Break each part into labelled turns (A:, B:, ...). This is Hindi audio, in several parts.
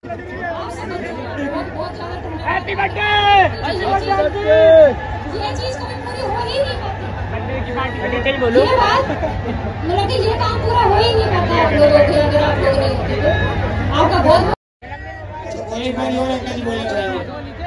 A: Happy birthday.
B: ये चीज कभी पूरी हो ही नहीं पाती।
A: बर्थडे बोलो।
B: ये बात मतलब कि ये काम पूरा हो ही नहीं पाता आप लोगों के, अगर आप लोग नहीं होते तो। आपका बहुत
A: एक बार और अंकल जी बोलना चाहेंगे।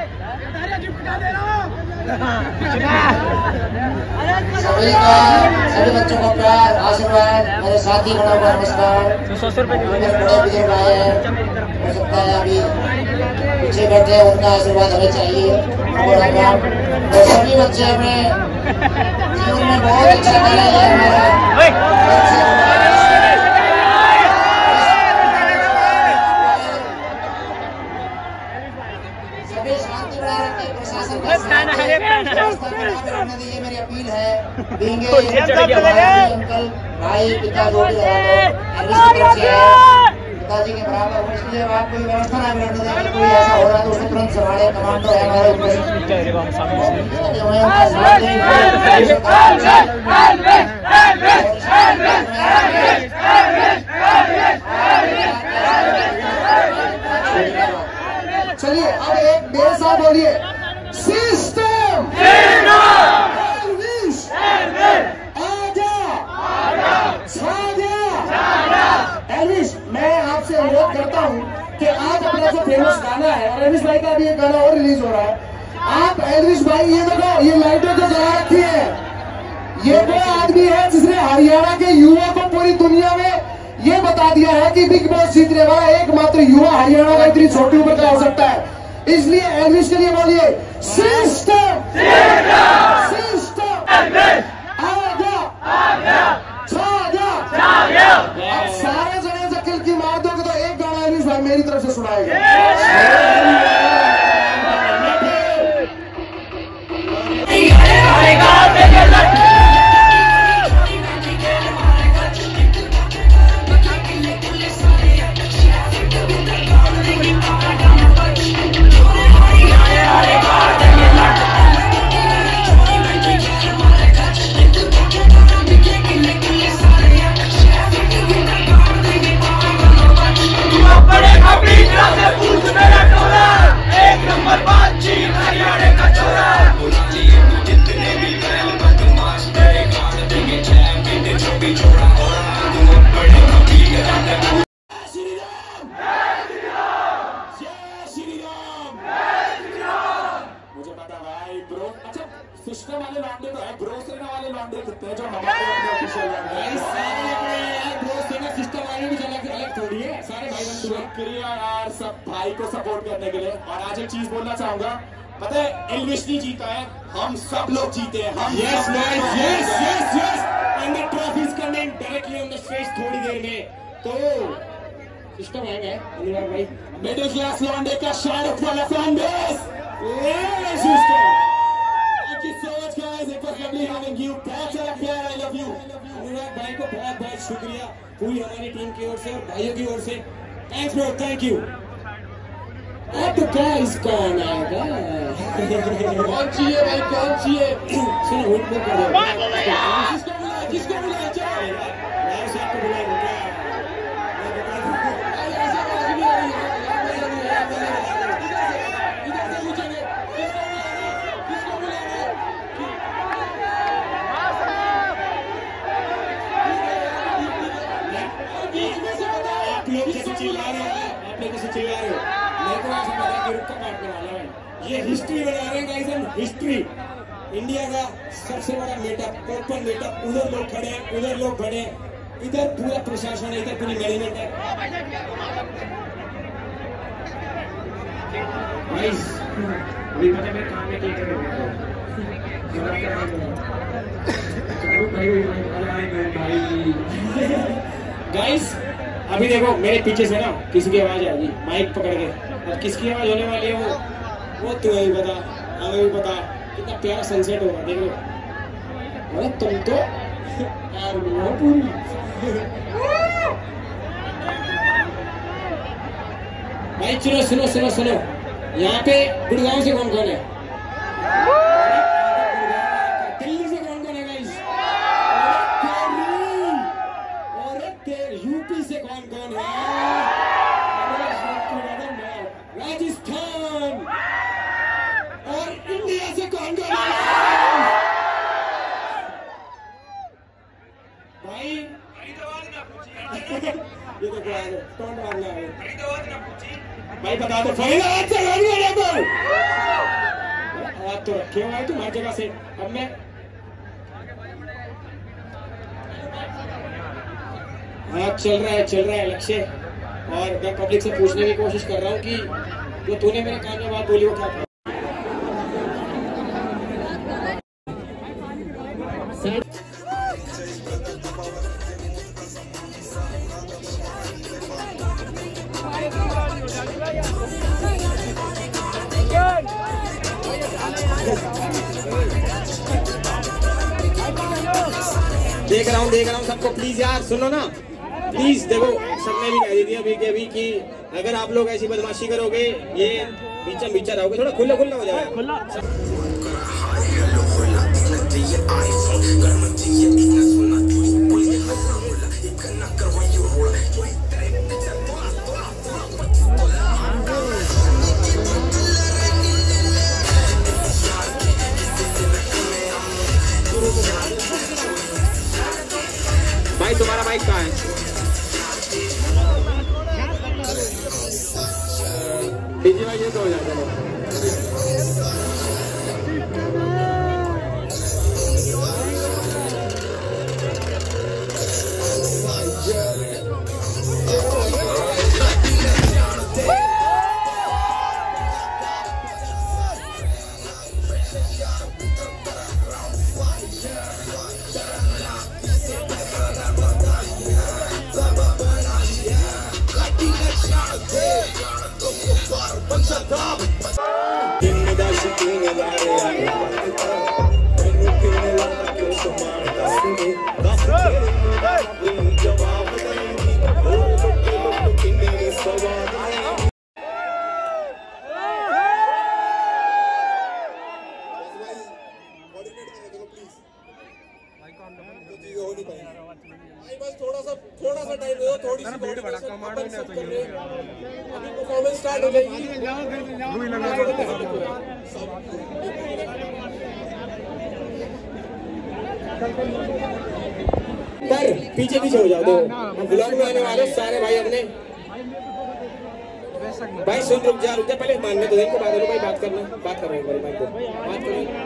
C: सभी बच्चों को प्यार आशीर्वाद, मेरे साथी बड़ों को नमस्कार। बड़े बुजुर्ग आए हैं, हो सकता है अभी पीछे बैठे हैं, उनका आशीर्वाद हमें चाहिए। और सभी बच्चे हमें जीवन में बहुत अच्छा कर रहे हैं। सभी शांति बना रखें, प्रशासन का ये मेरी अपील है। अंकल भाई पिता जो भी पिताजी के बराबर हो, इसलिए आप कोई व्यवस्था ना बिगड़ने दें। कोई ऐसा हो रहा है तो उसको तुरंत संभाले। कमांडो है हमारे ऊपर। चलिए अब एक मेरे साथ बोलिए, सिस्टम एल्विश। मैं आपसे अनुरोध करता हूँ कि आज अपना जो फेमस गाना है, और एल्विश भाई का भी एक गाना और रिलीज हो रहा है, आप एल्विश भाई ये देखो, ये लाइटें जो जला रखी है, ये वो आदमी है जिसने हरियाणा के युवा को पूरी दुनिया में ये बता दिया है कि बिग बॉस जीतने वाला एकमात्र युवा हरियाणा का इतनी छोटी उम्र का हो सकता है। इसलिए एल्विश के लिए बोलिए, सिस्टम सारे जने से किल की मार दोगे तो एक गाना एल्विश भाई मेरी तरफ से सुनाएगा। सिस्टम वाले लॉन्डे तो है, ब्रो सेना वाले लॉन्डे कितने जो हमारे ऑफिशियल सिस्टम वाले भी अलग अलग थोड़ी है। सारे भाई शुक्रिया यार सब भाई को सपोर्ट करने के लिए। और आज एक चीज बोलना चाहूंगा, पता है एल्विश नहीं जीता है, हम सब लोग जीते हैं। हम yes and the trophy is coming directly on the stage थोड़ी देर में। तो सिस्टम आएगा अनुराग भाई, मिडिल क्लास लॉन्डे का शाहरुख वाला fan base. System so much guys, it was lovely having you. बहुत सारा प्यार, I love you. अनुराग भाई को बहुत बहुत शुक्रिया पूरी हमारी टीम की ओर से और भाइयों की ओर से। Thanks bro, thank you. अब तो गाइस कौन आएगा? कौन चाहिए भाई, कौन चाहिए? सुनो हुट में कर दो। किसको बुलाया? चलो यार साहब को बुलाएंगे क्या? ये हिस्ट्री बना रहे हैं गाइस, हम हिस्ट्री। इंडिया का सबसे बड़ा मीटअप, ओपन मीटअप। उधर लोग खड़े हैं, उधर लोग खड़े हैं, इधर पूरा प्रशासन है, इधर पूरी मैनेजमेंट है। गाइस अभी पता मेरे काम में क्या कर रहा हूं। गाइस अभी देखो मेरे पीछे से ना किसी की आवाज आएगी माइक पकड़ के, और किसकी आवाज होने वाली है वो तुम्हें भी पता, हमें भी पता। कितना प्यारा सनसेट होगा, देख लो। अरे तुम तो भाई सुनो सुनो सुनो सुनो, यहाँ पे गुड़गांव से कौन कौन है? दिल्ली से कौन कौन है गाइस? यूपी से कौन कौन है? भाई बता दो फाइनल हाथ से गाड़ी है तो हाथ तो रखे हुए हैं तुम हर जगह से। अब मैं हाथ चल रहा है लक्ष्य। और मैं पब्लिक से पूछने की कोशिश कर रहा हूँ कि जो तूने मेरे कान में बात बोली वो क्या था। देख रहा हूँ सबको। प्लीज यार सुनो ना, प्लीज देखो सबने भी कह दिया अभी कि अगर आप लोग ऐसी बदमाशी करोगे ये बीचा रहोगे, थोड़ा खुला हो जाएगा। भाई तुम्हारा बाइक कहाँ है? डीजे भाई ये तो हो जाता है। थोड़ा सा टाइम दो, थोड़ी सी अभी परफॉर्मेंस स्टार्ट हो जाएगी। पर पीछे हो जाओ। ब्लॉग में आने वाले सारे भाई अपने भाई सुन रुक जा पहले मानने तो इनको भाई बात कर रहे हैं भाई को बात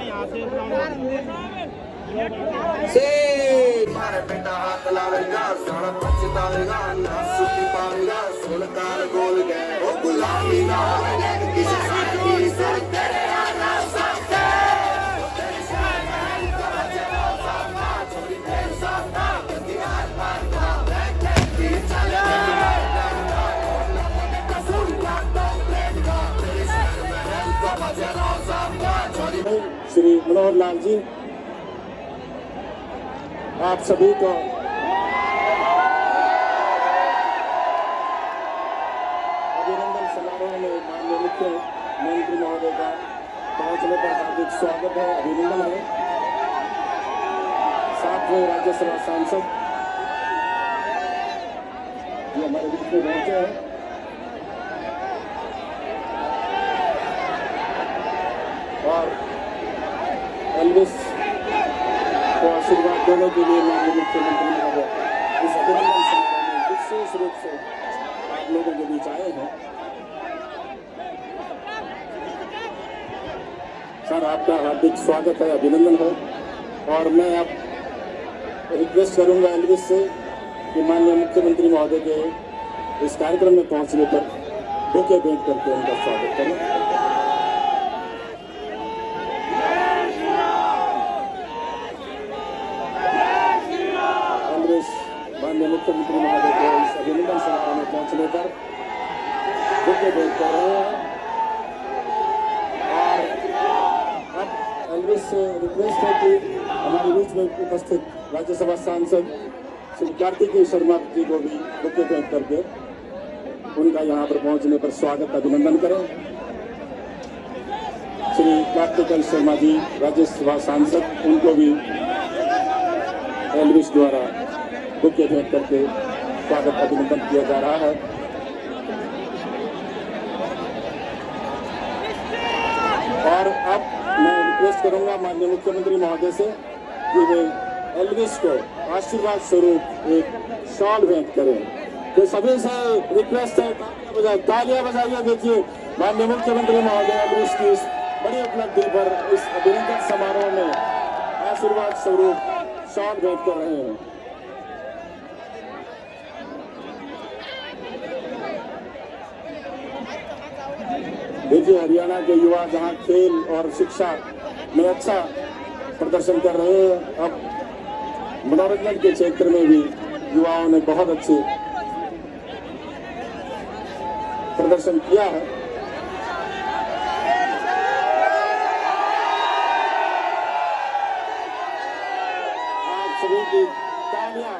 C: से मारे बेटा हाथ लावेगा सारा पछतावेगा ना सुखी पावेगा सुल्तान गोल गए ओ गुलामी ना होवे किसी साथी से तेरे आना सकते तेरे शान को बचना सामना छोड़ी तेरे सामना बंदी हाथ मार का बैठे चले कसूर का तो प्रेम का तेरे शान को बचना सामना छोड़ी। श्री मनोहर लाल जी आप सभी को अभिनंदन समारोह में माननीय मुख्यमंत्री महोदय का पहुंचने पर हार्दिक स्वागत है, अभिनंदन है। 7वें राज्यसभा सांसद जो हमारे बीच में पहुंचे हैं और एल्विस को आशीर्वाद देने के लिए माननीय मुख्यमंत्री महोदय इस अभिनंदन समारोह में विशेष रूप से आप लोगों के बीच आए हैं। सर आपका हार्दिक स्वागत है, अभिनंदन है। और मैं आप रिक्वेस्ट करूंगा एल्विस से कि माननीय मुख्यमंत्री महोदय के इस कार्यक्रम में पहुंचने पर बुके भेंट करके उनका स्वागत करें। माननीय मुख्यमंत्री महोदय को इस अभिनंदन समारोह में पहुंचने पर बुके भेंट कर रहे हैं। और अब एल्विस से रिक्वेस्ट है कि हमारे बीच में उपस्थित राज्यसभा सांसद श्री कार्तिकेय शर्मा जी को भी बुके भेंट करके उनका यहाँ पर पहुंचने पर स्वागत अभिनंदन करें। श्री कार्तिकेय शर्मा जी राज्यसभा सांसद, उनको भी एल्विस द्वारा बुके भेंट करके स्वागत अभिनंदन किया जा रहा है। और अब मैं रिक्वेस्ट करूंगा माननीय मुख्यमंत्री महोदय से कि वे एल्विस को आशीर्वाद स्वरूप एक शॉल भेंट करें। तो सभी से रिक्वेस्ट है तालियां बजाइए। देखिए माननीय मुख्यमंत्री महोदय अमरीश की इस बड़ी उपलब्धि पर इस अभिनंदन समारोह में आशीर्वाद स्वरूप शॉल भेंट कर रहे हैं। देखिए हरियाणा के युवा जहां खेल और शिक्षा में अच्छा प्रदर्शन कर रहे हैं, अब मनोरंजन के क्षेत्र में भी युवाओं ने बहुत अच्छे प्रदर्शन किया है। आप सभी की तालियां।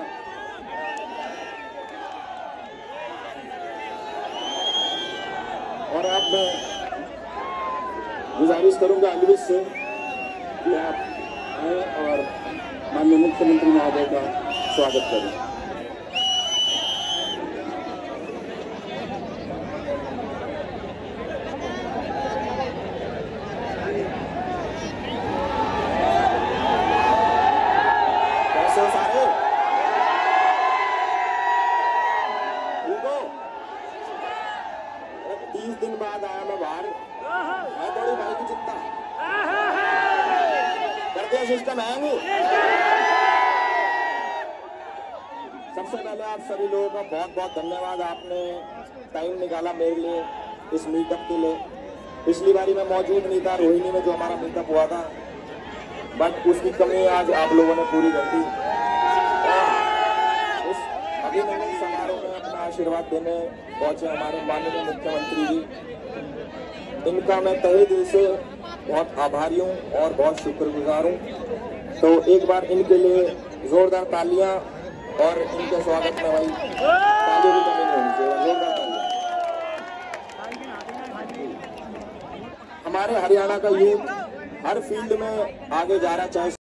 C: और अब मैं गुजारिश करूंगा अलविश से कि आप आए और माननीय मुख्यमंत्री महोदय का स्वागत करें। कैसे हो सारे? ठीक हो? 30 दिन बाद आया मैं बाहर, मैं बड़ी भाई की चिंता करते हैं सिस्टम आएंगे। सबसे पहले आप सभी लोगों का बहुत बहुत धन्यवाद, आपने टाइम निकाला मेरे लिए इस मीटअप के लिए। पिछली बारी मैं मौजूद नहीं था रोहिणी में जो हमारा मीटअप हुआ था, बट उसकी कमी आज आप लोगों ने पूरी कर दी। इस अभिनंदन समारोह में अपना आशीर्वाद देने पहुंचे हमारे माननीय मुख्यमंत्री जी, इनका मैं तहे दिल से बहुत आभारी हूँ और बहुत शुक्रगुजार हूँ। तो एक बार इनके लिए जोरदार तालियां और इनके स्वागत में भाई तालियों की कमी नहीं होनी चाहिए, जोरदार तालियां। हमारे हरियाणा का यूथ हर फील्ड में आगे जा रहा है, चाहे